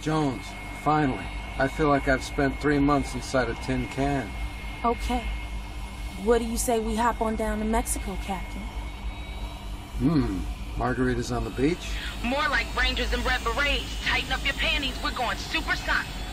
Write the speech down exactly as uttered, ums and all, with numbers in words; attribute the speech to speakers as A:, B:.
A: Jones, finally. I feel like I've spent three months inside a tin can.
B: Okay. What do you say we hop on down to Mexico, Captain?
A: Hmm. Margaritas on the beach?
C: More like Rangers and Red Berets. Tighten up your panties, we're going supersonic.